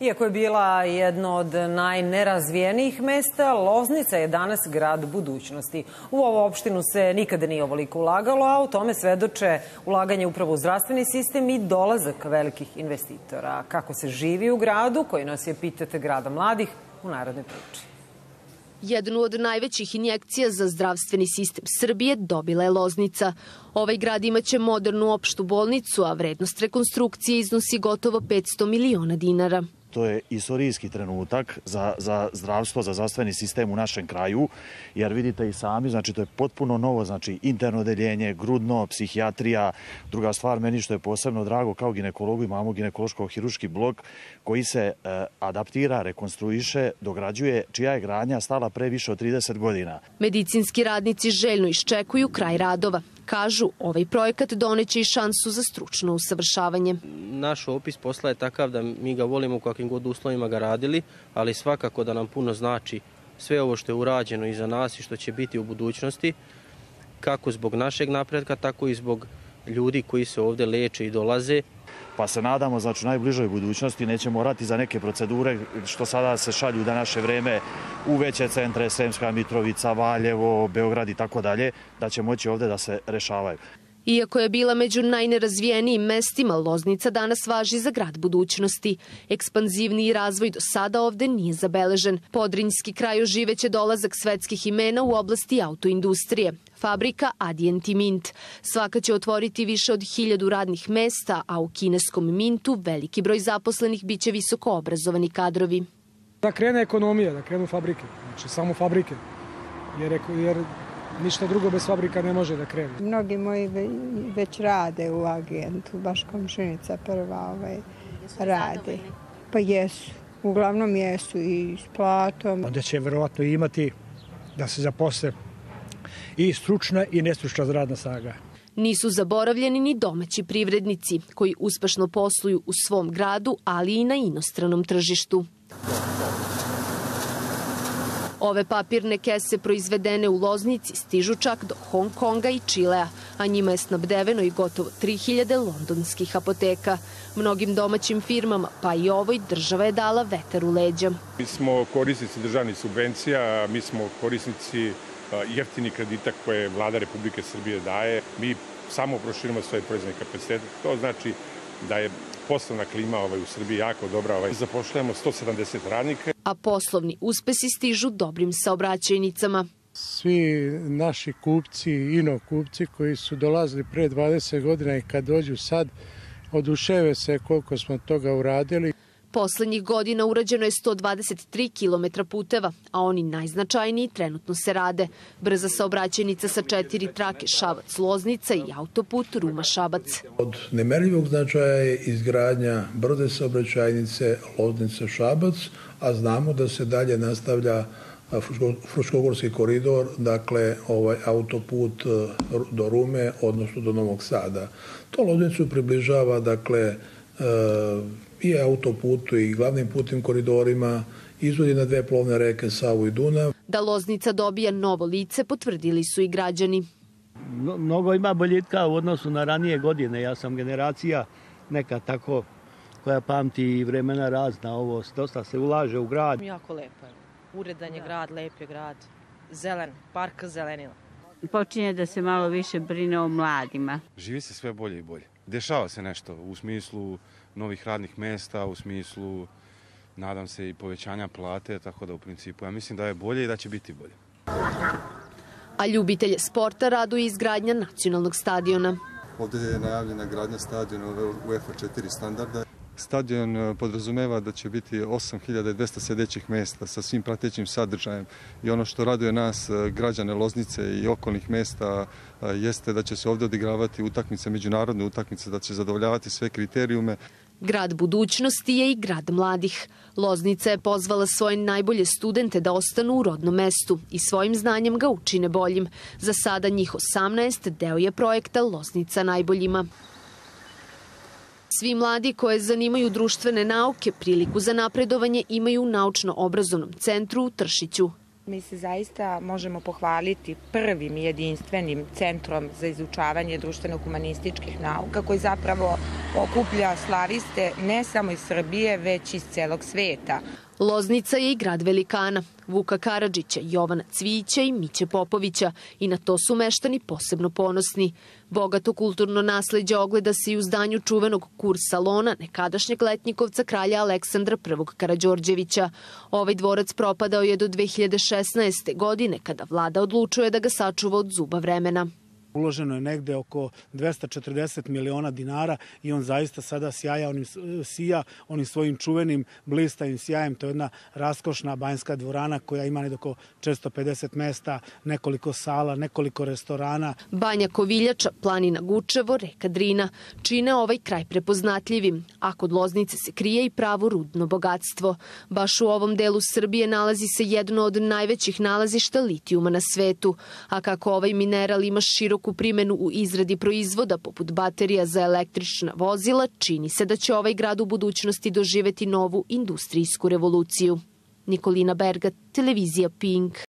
Iako je bila jedno od najnerazvijenijih mesta, Loznica je danas grad budućnosti. U ovu opštinu se nikada nije ovoliko ulagalo, a o tome svedoče ulaganje upravo u zdravstveni sistem i dolazak velikih investitora. Kako se živi u gradu, koji nas je Pitajte grada mladih, u narednoj priči. Jednu od najvećih injekcija za zdravstveni sistem Srbije dobila je Loznica. Ovaj grad imaće modernu opštu bolnicu, a vrednost rekonstrukcije iznosi gotovo 500 miliona dinara. To je istorijski trenutak za zdravstvo, za zdravstveni sistem u našem kraju, jer vidite i sami, znači to je potpuno novo, znači interno odeljenje, grudno, psihijatrija. Druga stvar, meni što je posebno drago, kao ginekologu imamo ginekološko-hirurški blok koji se adaptira, rekonstruiše, dograđuje, čija je gradnja stala pre više od 30 godina. Medicinski radnici željno iščekuju kraj radova. Kažu, ovaj projekat doneće i šansu za stručno usavršavanje. Naš opis posla je takav da mi ga volimo u kakvim god uslovima ga radili, ali svakako da nam puno znači sve ovo što je urađeno iza nas i što će biti u budućnosti, kako zbog našeg napretka, tako i zbog ljudi koji se ovde leče i dolaze. Pa se nadamo, znači u najbližoj budućnosti neće morati za neke procedure što sada se šalju da naše vreme u veće centre, Sremska Mitrovica, Valjevo, Beograd i tako dalje, da će moći ovde da se rešavaju. Iako je bila među najnerazvijenijim mestima, Loznica danas važi za grad budućnosti. Ekspanzivniji razvoj do sada ovde nije zabeležen. Podrinjski kraj oživeće dolazak svetskih imena u oblasti autoindustrije. Fabrika Adient i Mint. Svaka će otvoriti više od 1000 radnih mesta, a u kineskom Mintu veliki broj zaposlenih biće visoko obrazovani kadrovi. Da krene ekonomija, da krenu fabrike, znači samo fabrike, jer ništa drugo bez fabrika ne može da krene. Mnogi moji već rade u agentu, baš komšinica prva radi. Pa jesu, uglavnom jesu i s platom. Onda će verovatno imati da se zaposle i stručna i nestručna radna snaga. Nisu zaboravljeni ni domaći privrednici koji uspešno posluju u svom gradu, ali i na inostranom tržištu. Ove papirne kese proizvedene u Loznici stižu čak do Hong Konga i Čilea, a njima je snabdeveno i gotovo 3000 londonskih apoteka. Mnogim domaćim firmama, pa i ovoj, država je dala vetar u leđa. Mi smo korisnici državnih subvencija, mi smo korisnici jeftinih kredita koje vlada Republike Srbije daje. Mi samo proširimo svoje proizvodne kapacitete. To znači da je poslovna klima u Srbiji jako dobra. Zapošljamo 170 radnika. A poslovni uspesi stižu dobrim saobraćajnicama. Svi naši kupci, inokupci koji su dolazili pre 20 godina i kad dođu sad, oduševe se koliko smo toga uradili. Poslednjih godina urađeno je 123 km puteva, a oni najznačajniji trenutno se rade. Brza saobraćajnica sa 4 trake Šabac-Loznica i autoput Ruma-Šabac. Od nemerljivog značaja je izgradnja brze saobraćajnice Loznica-Šabac, a znamo da se dalje nastavlja Fruškogorski koridor, dakle autoput do Rume, odnosno do Novog Sada. To Loznicu približava, dakle, i autoputu i glavnim putnim koridorima, izvodi na 2 plovne reke Savu i Dunav. Da Loznica dobija novo lice, potvrdili su i građani. Mnogo ima boljitka u odnosu na ranije godine. Ja sam generacija neka tako koja pamti i vremena razna. Ovo dosta se ulaže u grad. Jako lepo je. Uredan je grad, lep je grad. Zelen, park zelenila. Počinje da se malo više brine o mladima. Živi se sve bolje i bolje. Dešava se nešto u smislu novih radnih mesta, u smislu, nadam se, i povećanja plate, tako da u principu ja mislim da je bolje i da će biti bolje. A ljubitelje sporta raduje izgradnja nacionalnog stadiona. Ovdje je najavljena gradnja stadiona UEFA 4 standarda. Stadion podrazumeva da će biti 8200 sedećih mesta sa svim pratećim sadržajem i ono što raduje nas, građane Loznice i okolnih mesta, jeste da će se ovdje odigravati utakmice, međunarodne utakmice, da će zadovoljavati sve kriterijume. Grad budućnosti je i grad mladih. Loznica je pozvala svoje najbolje studente da ostanu u rodnom mestu i svojim znanjem ga učine boljim. Za sada njih 18 deo je projekta Loznica najboljima. Svi mladi koje zanimaju društvene nauke priliku za napredovanje imaju u naučno-obrazovnom centru u Tršiću. Mi se zaista možemo pohvaliti prvim jedinstvenim centrom za izučavanje društveno-humanističkih nauka koji zapravo okuplja slaviste ne samo iz Srbije, već iz celog sveta. Loznica je i grad velikana, Vuka Karadžića, Jovana Cvijića i Miće Popovića i na to su meštani posebno ponosni. Bogato kulturno nasleđe ogleda se i u zdanju čuvenog Kur salona nekadašnjeg letnjikovca kralja Aleksandra I. Karađorđevića. Ovaj dvorac propadao je do 2016. godine kada vlada odlučuje da ga sačuva od zuba vremena. Uloženo je negde oko 240 miliona dinara i on zaista sada sija onim svojim čuvenim blistavim sjajem. To je jedna raskošna banjska dvorana koja ima oko 450 mesta, nekoliko sala, nekoliko restorana. Banja Koviljača, planina Gučevo, reka Drina čine ovaj kraj prepoznatljivim, a kod Loznice se krije i pravo rudno bogatstvo. Baš u ovom delu Srbije nalazi se jedno od najvećih nalazišta litijuma na svetu, a kako ovaj mineral ima široku primenu u izradi proizvoda poput baterija za električna vozila, čini se da će ovaj grad u budućnosti doživeti novu industrijsku revoluciju. Nikolina Berga, televizija Pink.